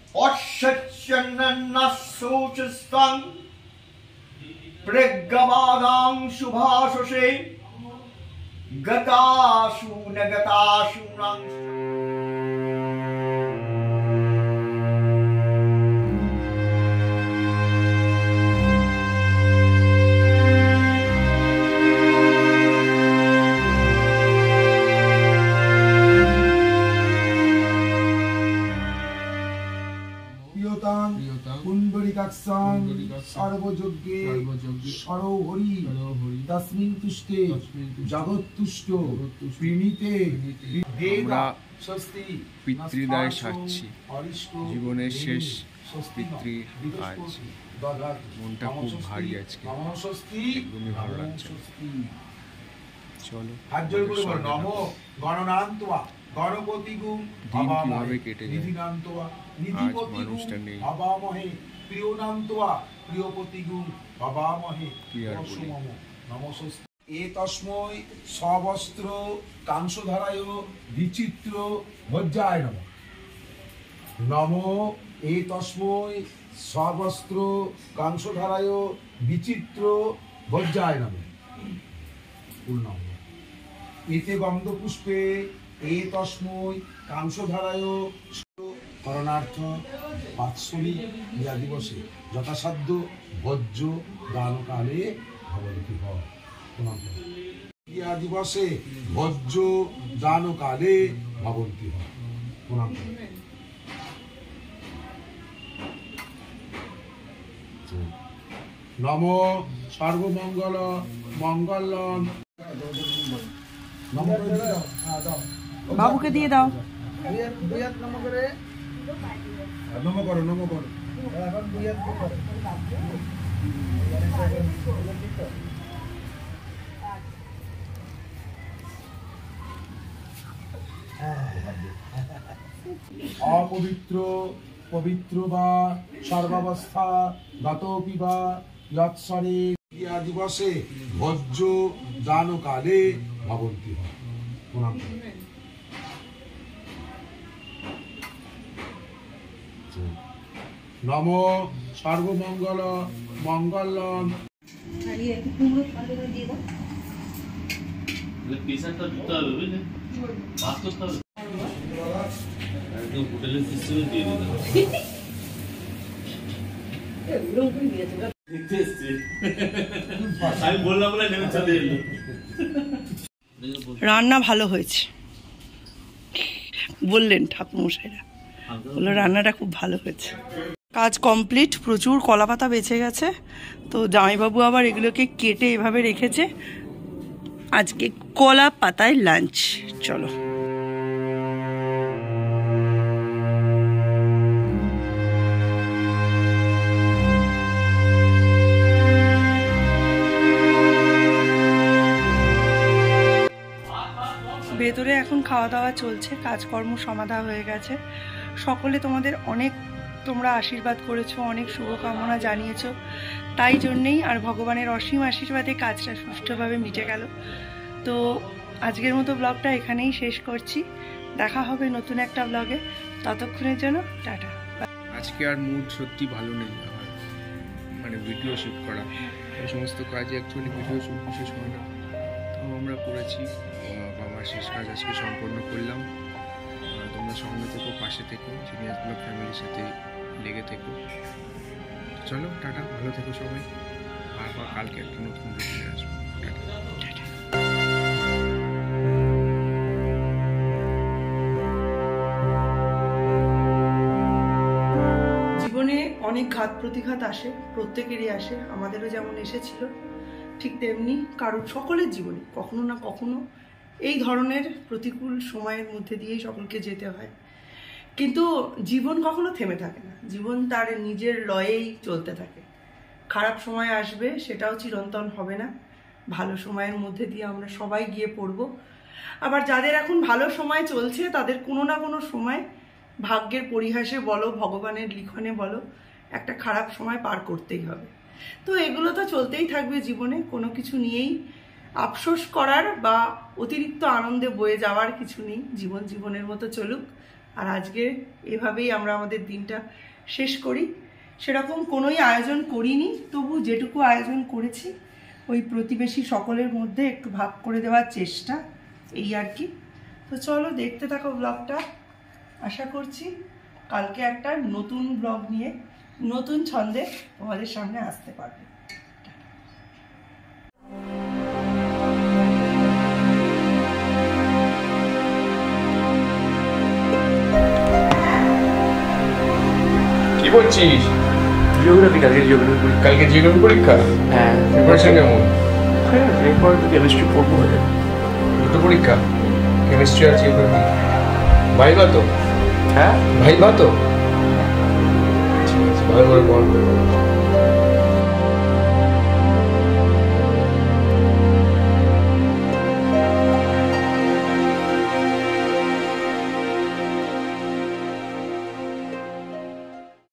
অশ্বচ্ছন্নস্সোচস্তং প্রজ্ঞবাদাং শুভাশোষে গতাশু নগতাশূনাং। सर्वযজ্ঞे সরো হরি তস্মিন তুষ্টে জগৎ তুষ্ট প্রীণীতে। আমরা পিতৃদায় সাচ্ছি, জীবনের শেষ পিতৃ আজ। মনটা খুব ভারী আজকে, একদমই ভালো লাগছে। চলো নম গণনান্তবা গণপতি গুম দিন কিভাবে কেটে যায়, আজ মানুষটা নেই, প্রিয়নান্তবা প্রিয়পতি গুম ভাবামহে নমস্তে। এতস্মৈ সবস্ত্র কাংসধারায় বিচিত্র ভজ্জায় নমঃ। নমো এতস্মৈ সবস্ত্র কাংসধারায় বিচিত্র ভজ্জায় নমঃ। পূর্ণম এতে গন্ধপুষ্পে এতস্মৈ কাংসধারায় করণার্থ বাৎসলী ইয়া দিবসে যথাসাধ্য ভোজ্য দানকালে ভবন্তি হয়। ইয়া দিবসে ভোজ্য দানকালে ভবন্তি হয়। নম সর্বমঙ্গল মঙ্গলম। বাবুকে দিয়ে দাও। নম করে নম করো নম করো। অপবিত্র পবিত্র বা সর্বাবস্থা গতোপি বা যৎসরে ইয়া দিবসে ভোজ্য দানকালে ভবন্তি হয়। নম সর্বমঙ্গল মঙ্গলম। রান্না ভালো হয়েছে বললেন ঠাকুরমশাইরা, বললো রান্নাটা খুব ভালো হয়েছে। কাজ কমপ্লিট, প্রচুর কলা পাতা বেঁচে গেছে, তো জামাইবাবু আবার এগুলোকে কেটে এভাবে রেখেছে। আজকে কলা পাতায় লাঞ্চ। চলো ভেতরে এখন খাওয়া দাওয়া চলছে, কাজকর্ম সমাধা হয়ে গেছে। সকলে তোমাদের অনেক তোমরা আশীর্বাদ করেছো, অনেক শুভকামনা জানিয়েছো, তাই জন্যেই আর ভগবানের অসীম আশীর্বাদে কাজটা সুষ্ঠুভাবে মিটে গেল। তো আজকের মতো ব্লগটা এখানেই শেষ করছি, দেখা হবে নতুন একটা ব্লগে, ততক্ষণের জন্য টাটা। আজকে আর মুড সত্যি ভালো নেই আমার, মানে ভিডিও শ্যুট করা, এই সমস্ত কাজে অ্যাকচুয়ালি ভিডিও শ্যুট বিশেষ হয় না, তো আমরা করেছি। আমার শেষ কাজ আজকে সম্পন্ন করলাম। তোমরা সঙ্গে থেকো, পাশে থেকো, জিনিয়াস ব্লগ ফ্যামিলির সাথে লেগে থেকো। চলো টাটা, ভালো থেকো সবাই, আবার কালকে একটা নতুন ভিডিও নিয়ে আসবো। টাটা। জীবনে অনেক ঘাত প্রতিঘাত আসে, প্রত্যেকেরই আসে, আমাদেরও যেমন এসেছিল ঠিক তেমনি কারণ সকলের জীবনে কখনো না কখনো এই ধরনের প্রতিকূল সময়ের মধ্যে দিয়েই সকলকে যেতে হয়। কিন্তু জীবন কখনো থেমে থাকে না, জীবন তার নিজের লয়েই চলতে থাকে। খারাপ সময় আসবে, সেটাও চিরন্তন হবে না, ভালো সময়ের মধ্যে দিয়ে আমরা সবাই গিয়ে পড়ব। আবার যাদের এখন ভালো সময় চলছে তাদের কোনো না কোনো সময় ভাগ্যের পরিহাসে বলো, ভগবানের লিখনে বলো, একটা খারাপ সময় পার করতেই হবে। তো এগুলো তো চলতেই থাকবে জীবনে, কোনো কিছু নিয়েই আফসোস করার বা অতিরিক্ত আনন্দে বয়ে যাওয়ার কিছু নেই। জীবন জীবনের মতো চলুক, আর আজকে এভাবেই আমরা আমাদের দিনটা শেষ করি। সেরকম কোনোই আয়োজন করিনি, তবু যেটুকু আয়োজন করেছি ওই প্রতিবেশী সকলের মধ্যে একটু ভাগ করে দেওয়ার চেষ্টা, এই আর কি। তো চলো দেখতে থাকো ব্লগটা। আশা করছি কালকে একটা নতুন ব্লগ নিয়ে নতুন ছন্দে তোমাদের সামনে আসতে পারবে। কি বলছিস? জিওগ্রাফি, কালকে জিওগ্রাফি পরীক্ষা। হ্যাঁ, প্রিপারেশন কেমন? হ্যাঁ, এরপর কেমিস্ট্রি পড়বো। দুটো পরীক্ষা, কেমিস্ট্রি আর জিওগ্রাফি। ভাইবা তো? হ্যাঁ ভাইবা তো, ঠিক আছে, ভালো করে পড়।